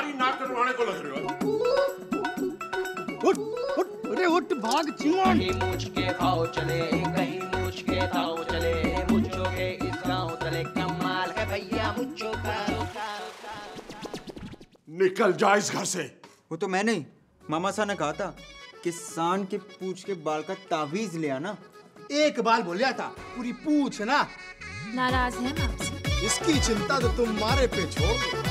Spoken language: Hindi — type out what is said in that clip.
हमारी नाक कटवाने को लग रहे हो। उठ उठ, अरे उठ भाग चिमोन। कहीं मूछ के खाओ चले, कहीं मूछ के खाओ चले, मुच्छों के इस गाँव तले कमाल है भैया मुच्छों का। निकल जा इस घर से। वो तो मैं नहीं, मामा साहब ने कहा था कि सांड के पूंछ के बाल का तावीज ले आना। एक बाल बोलिया था, पूरी पूछ ना। नाराज है मैं आपसे। इसकी चिंता तो तुम मारे पे छोड़ दो।